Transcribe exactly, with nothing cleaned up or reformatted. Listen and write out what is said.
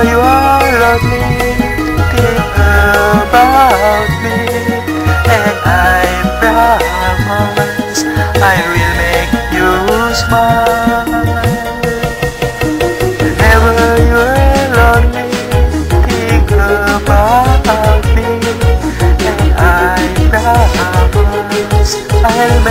Whenever you are lonely, think about me, and I promise I will make you smile. Whenever you are lonely, think about me, and I promise I'll make